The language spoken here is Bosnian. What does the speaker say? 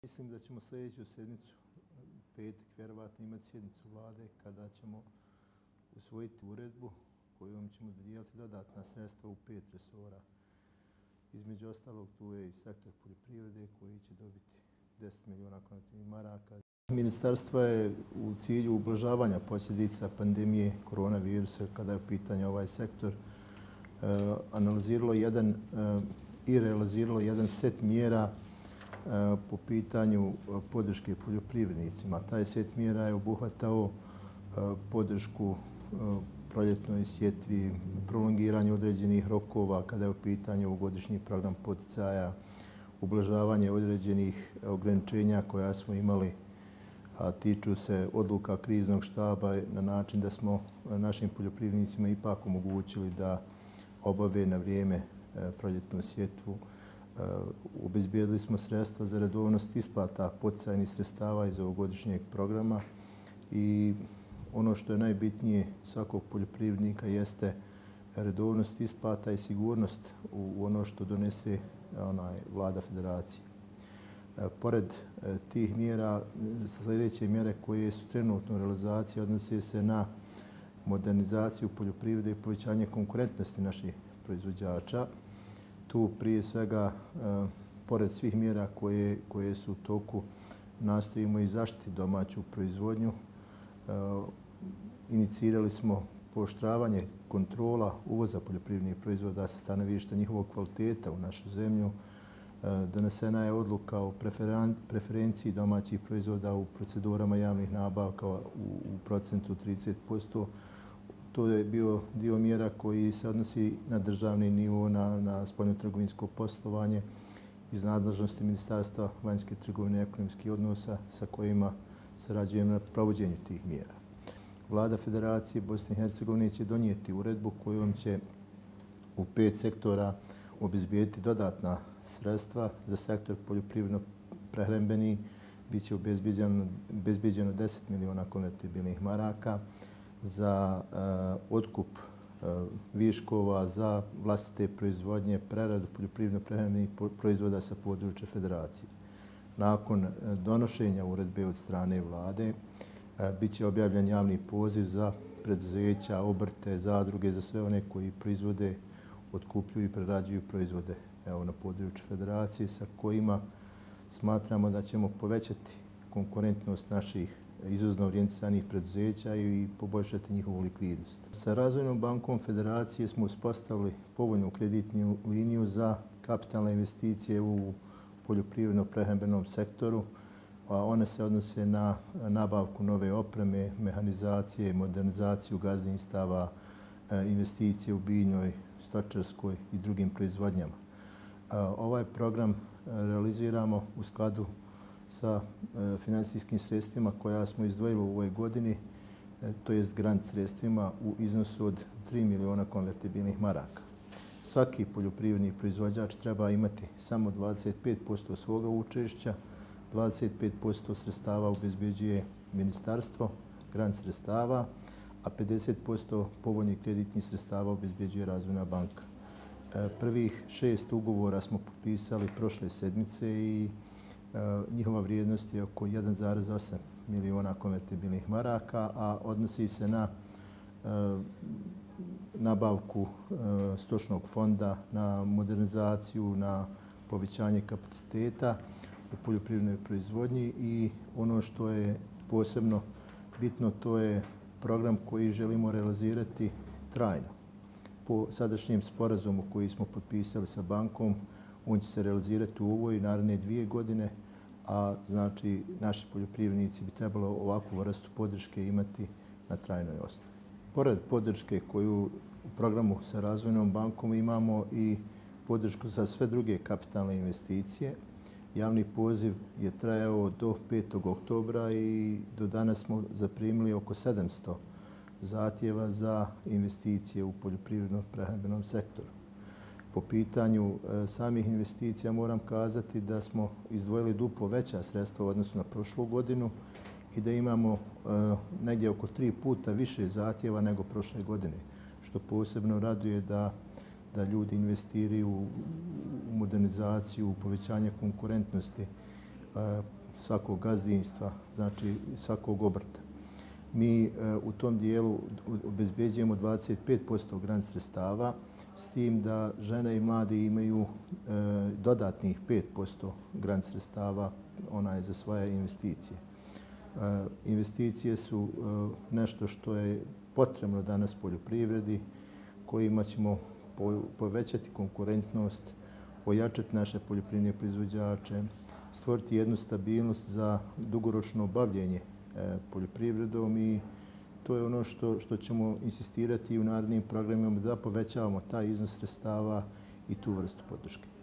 Mislim da ćemo sljedeću sedmicu, petak, vjerovatno imati sjednicu vlade kada ćemo usvojiti uredbu kojom ćemo dodijeliti dodatna sredstva u 5 resora. Između ostalog tu je i sektor poljoprivrede koji će dobiti 10 milijuna konvertibilnih maraka. Ministarstvo je u cilju ublažavanja posljedica pandemije koronavirusa, kada je u pitanju ovaj sektor, analiziralo i realiziralo jedan set mjera po pitanju podrške poljoprivrednicima. Taj set mjera je obuhvatao podršku proljetnoj sjetvi, prolongiranje određenih rokova kada je u pitanju ovogodišnji program poticaja, ublažavanje određenih ograničenja koja smo imali, a tiču se odluka kriznog štaba na način da smo našim poljoprivrednicima ipak omogućili da obave na vrijeme proljetnu sjetvu. Obezbijedili smo sredstva za redovnost isplata poticajnih sredstava iz ovogodišnjeg programa i ono što je najbitnije svakog poljoprivrednika jeste redovnost isplata i sigurnost u ono što donese vlada federacije. Pored tih mjera, sljedeće mjere koje su trenutno u realizaciji odnose se na modernizaciju poljoprivrede i povećanje konkurentnosti naših proizvođača. Tu prije svega, pored svih mjera koje su u toku, nastojimo i zaštiti domaću proizvodnju. Inicirali smo pooštravanje kontrola uvoza poljoprivrednih proizvoda sa stanovišta njihovog kvaliteta u našu zemlju. Donesena je odluka o preferenciji domaćih proizvoda u procedurama javnih nabavka u procentu 30%. To je bio dio mjera koji se odnosi na državni nivo, na spoljnotrgovinsko poslovanje iz nadležnosti Ministarstva vanjske trgovine i ekonomskih odnosa sa kojima sarađujemo na provođenju tih mjera. Vlada Federacije Bosne i Hercegovine će donijeti uredbu kojom će u 5 sektora obezbijediti dodatna sredstva. Za sektor poljoprivredno-prehrambeni biće obezbijeđeno 10 milijuna konvertibilnih maraka, za otkup viškova, za vlastite proizvodnje, preradu poljoprivredno-prehrambenih proizvoda sa područja federacije. Nakon donošenja uredbe od strane vlade bit će objavljen javni poziv za preduzeća, obrte, zadruge, za sve one koji proizvode, otkupljuju i prerađuju proizvode na području federacije sa kojima smatramo da ćemo povećati konkurentnost naših izvozno orijentisanih preduzeća i poboljšati njihovu likvidnost. Sa Razvojnom bankom Federacije smo uspostavili povoljnu kreditnu liniju za kapitalne investicije u poljoprivredno-prehrambenom sektoru. One se odnose na nabavku nove opreme, mehanizacije, modernizaciju gazdinstava, investicije u biljnoj, stočarskoj i drugim proizvodnjama. Ovaj program realiziramo u skladu sa finansijskim sredstvima koja smo izdvojili u ovoj godini, to jest grant sredstvima u iznosu od 3 milijuna konvertibilnih maraka. Svaki poljoprivredni proizvođač treba imati samo 25% svoga učešća, 25% sredstava obezbeđuje ministarstvo, grant sredstava, a 50% povoljnih kreditnih sredstava obezbeđuje Razvojna banka. Prvih 6 ugovora smo potpisali prošle sedmice i njihova vrijednost je oko 1,8 milijuna konvertibilnih maraka, a odnosi se na nabavku stočnog fonda, na modernizaciju, na povećanje kapaciteta u poljoprivrednoj proizvodnji i ono što je posebno bitno, to je program koji želimo realizirati trajno. Po sadašnjem sporazumu koji smo potpisali sa bankom, on će se realizirati u ovoj i naredne 2 godine, a znači naši poljoprivrednici bi trebalo ovakvu vrstu podrške imati na trajnoj osnovi. Pored podrške koju u programu sa Razvojnom bankom imamo i podršku za sve druge kapitalne investicije. Javni poziv je trajao do 5. oktobra i do danas smo zaprimili oko 700 zahtjeva za investicije u poljoprivredno-prehrambenom sektoru. Po pitanju samih investicija moram kazati da smo izdvojili duplo veća sredstva u odnosu na prošlu godinu i da imamo negdje oko 3 puta više zahtjeva nego prošle godine, što posebno raduje da ljudi investiraju u modernizaciju, u povećanje konkurentnosti svakog gazdinstva, znači svakog obrta. Mi u tom dijelu obezbeđujemo 25% grant sredstava, s tim da žene i mladi imaju dodatnih 5% grant sredstava za svoje investicije. Investicije su nešto što je potrebno danas poljoprivredi, kojima ćemo povećati konkurentnost, ojačati naše poljoprivredne proizvođače, stvoriti jednu stabilnost za dugoročno bavljenje poljoprivredom i to je ono što ćemo insistirati u narednim programima da povećavamo taj iznos sredstava i tu vrstu podrške.